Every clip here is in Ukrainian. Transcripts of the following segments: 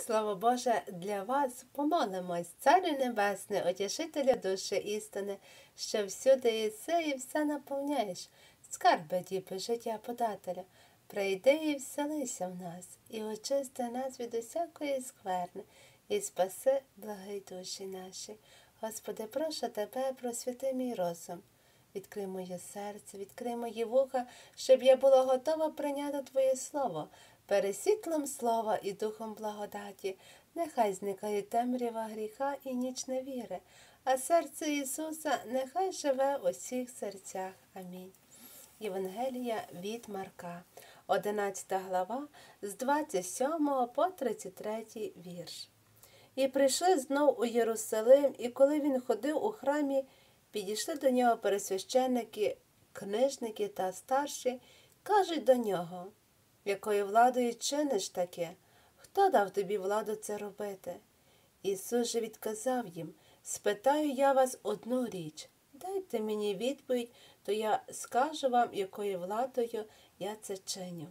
Слово Боже для вас, помолимось, Царю Небесний, Утішителю душі істини, що всюди єси і все наповняєш, скарби діпи життя подателя. Прийди і вселися в нас, і очисти нас від усякої скверни, і спаси, благай душі наші. Господи, прошу Тебе, просвіти мій розум. Відкрий моє серце, відкрий мої вуха, щоб я була готова прийняти Твоє Слово, пересвітлом слова і духом благодаті. Нехай зникає темрява гріха і ніч невіри, а серце Ісуса нехай живе у всіх серцях. Амінь. Євангелія від Марка, 11 глава, з 27 по 33 вірш. І прийшли знов у Єрусалим, і коли він ходив у храмі, підійшли до нього пересвященники, книжники та старші, кажуть до нього: якою владою чиниш таке? Хто дав тобі владу це робити? Ісус же відказав їм: спитаю я вас одну річ, дайте мені відповідь, то я скажу вам, якою владою я це чиню.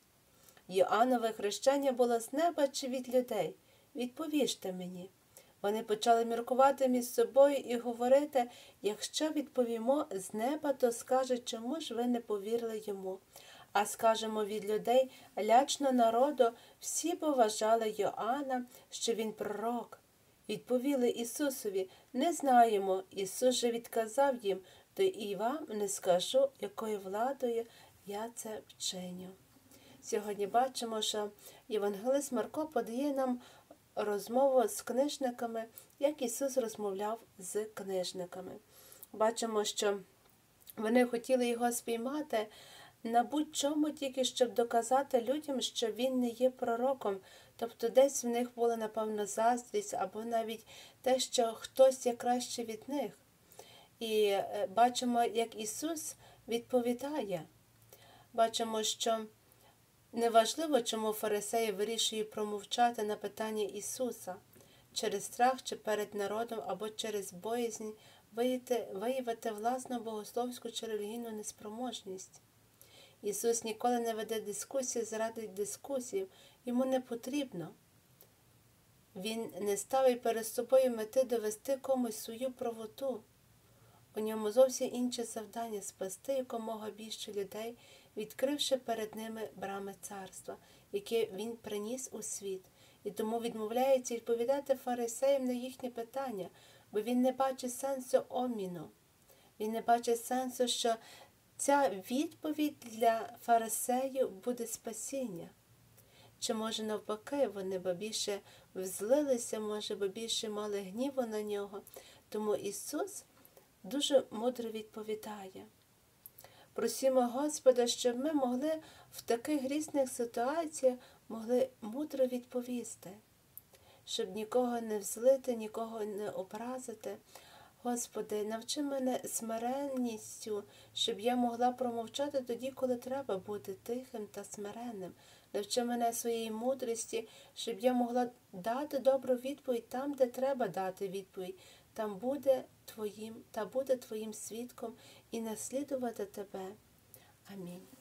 Йоаннове хрещення було з неба чи від людей? Відповіжте мені. Вони почали міркувати між собою і говорити: якщо відповімо з неба, то скажуть, чому ж ви не повірили йому? А скажемо від людей, лячно народу, всі поважали Йоанна, що він пророк. Відповіли Ісусові: не знаємо. Ісус же відказав їм: то і вам не скажу, якою владою я це вчиню. Сьогодні бачимо, що євангелист Марко подає нам розмову з книжниками, як Ісус розмовляв з книжниками. Бачимо, що вони хотіли його спіймати на будь-чому, тільки щоб доказати людям, що він не є пророком. Тобто десь в них була, напевно, заздрість, або навіть те, що хтось є краще від них. І бачимо, як Ісус відповідає. Бачимо, що неважливо, чому фарисеї вирішують промовчати на питання Ісуса, через страх чи перед народом, або через боязнь виявити власну богословську чи релігійну неспроможність. Ісус ніколи не веде дискусії заради дискусій, йому не потрібно. Він не ставить перед собою мети довести комусь свою правоту. У ньому зовсім інше завдання – спасти якомога більше людей, відкривши перед ними брами царства, яке він приніс у світ. І тому відмовляється відповідати фарисеям на їхні питання, бо він не бачить сенсу обміну. Він не бачить сенсу, що ця відповідь для фарисеїв буде спасіння. Чи може навпаки, вони б більше взлилися, може б більше мали гніву на нього. Тому Ісус дуже мудро відповідає. Просимо Господа, щоб ми могли в таких різних ситуаціях могли мудро відповісти, щоб нікого не взлити, нікого не образити. Господи, навчи мене смиренністю, щоб я могла промовчати тоді, коли треба бути тихим та смиренним. Навчи мене своєї мудрості, щоб я могла дати добру відповідь там, де треба дати відповідь. Там буде Твоїм свідком і наслідувати Тебе. Амінь.